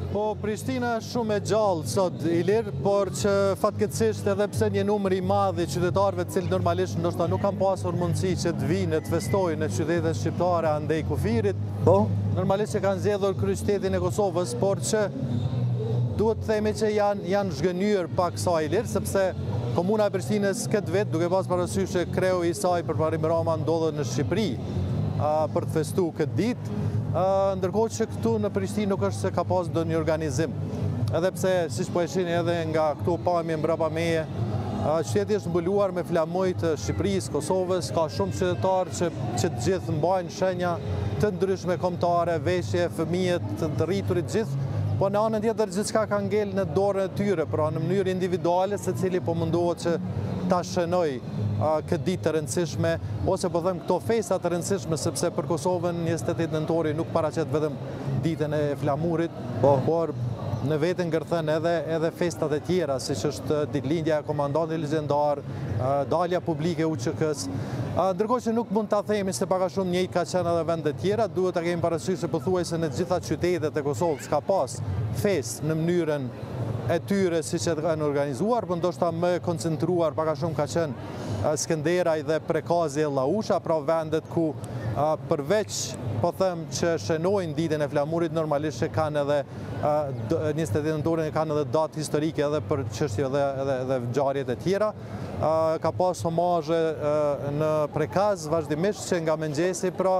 Po, Prishtina është shumë e gjallë sot, Ilir, por që fatkeqësisht edhe pse një numër i madh i qytetarëve të cilë normalisht ndoshta nuk kanë pasur mundësi që të vinë të festojnë në qytetet shqiptare andej kufirit, normalisht që kanë zgjedhur kryeqytetin e Kosovës, por që duhet të themi që janë zhgënjur pak sa Ilir, sepse komuna e Prishtinës këtë vit, duke pas parasysh që kreu i saj përparim Rama ndodhet në Shqipëri për të festuar këtë ditë. Ndërkohë që këtu në Prishtinë nuk është se ka pas ndonjë organizim. Edhe pse, siç po e shihni edhe nga këtu pamje mbrapa meje, qyteti është mbuluar me flamuj të Shqipërisë, Kosovës, ka shumë qytetarë që të gjithë mbajnë shenja të ndryshme kombëtare, veshje, fëmijët, të rriturit gjithë, po në anën tjetër gjithçka ka ngel në dorën e tyre, pra në mënyrë individuale, secili po mundohet që ta shënoj këtë ditë të rëndësishme, ose po them këto festa të rëndësishme, sepse për Kosovën 28 nëntori nuk paraqet vetëm ditën e flamurit, por në vetën ngërthen edhe festat e tjera, siç është ditëlindja e komandantit legjendar, dalja publike e UÇK-s. Ndërkohë që nuk mund ta themi se pak a shumë njëjtë ka qenë edhe vende tjera, duhet ta kemi parasysh se pothuajse në të gjitha qytetet e Kosovës ka pas festë në mënyrën e tyre si që të kanë organizuar, për ndoshta më koncentruar pak a shumë ka qenë Skënderaj dhe Prekazi e Llausha, pra vendet ku përveç po them që shënojnë ditën e flamurit, normalisht që kanë edhe 28 nëntorin kanë edhe datë historike edhe për çështje edhe ngjarjet e tjera. Ka pas homazhe në Prekaz vazhdimisht që nga mëngjesi, pra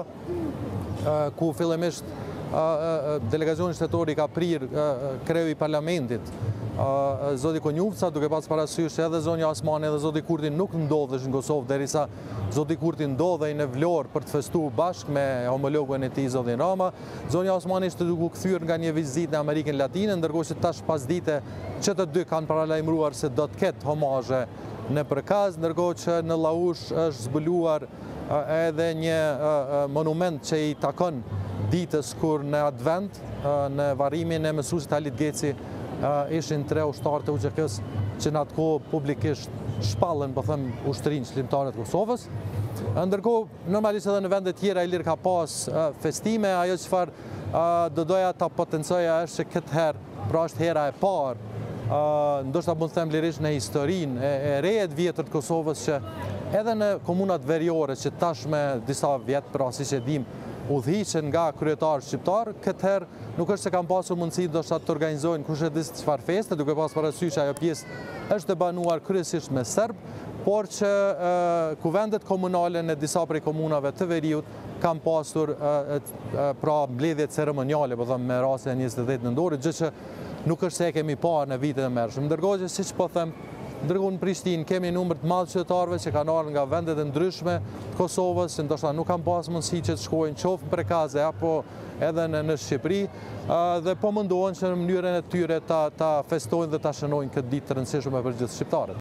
ku fillimisht delegacioni shtetor i ka prirë kreu i parlamentit, Zoti Konjufca, duke pas parasysh edhe zonja Osmani edhe Zoti Kurti nuk ndodhesh në Kosovë, derisa Zoti Kurti ndodhej në Vlorë për të festuar bashkë me homologun e tij Zotin Rama. Zonja Osmani ishte duke u kthyer nga një vizitë në Amerikën Latine, ndërkohë që tash pasdite që të dy kanë paralajmëruar se do të ketë homazhe në Prekaz, ndërkohë që në Llaush është zbuluar edhe një monument që i takon ditës kur në Advent, në varrimin e mësuesit Halit Geci, ishin 3 ushtarë të UÇK-s që në atë kohë publikisht shpallën, po them, ushtrinë çlimtare të Kosovës. Ndërkohë, normalisht edhe në vende tjera Ilir ka pas festime, ajo çfarë do doja ta potencoja është që këtë herë, pra është hera e parë, ndoshta mund të them lirisht në historinë e re të vjetër të Kosovës, që edhe në komunat veriore që tashme disa vjet, pra siç e dim, udhëhiqen nga kryetarë shqiptar, këtë herë nuk është se kanë pasur mundësi ndoshta të organizojnë kush e di çfarë feste, duke pas parasysh ajo pjesë është e banuar kryesisht me serb, por që kuvendet komunale në disa prej komunave të veriut kanë pasur pra mbledhje ceremoniale, po them me rastin e 28 nëntorit, gjë që nuk është se e kemi parë në vitet e mërshme. Ndërkohë që siç po them, ndërkohë në Prishtinë kemi numër të madh qytetarëve që kanë ardhur nga vendet e ndryshme të Kosovës, që ndoshta nuk kanë pas mundësi që të shkojnë qoftë në Prekaze apo edhe në Shqipëri, dhe po mundohen që në mënyrën e tyre ta festojnë dhe ta shënojnë këtë ditë të rëndësishme për gjithë shqiptarët.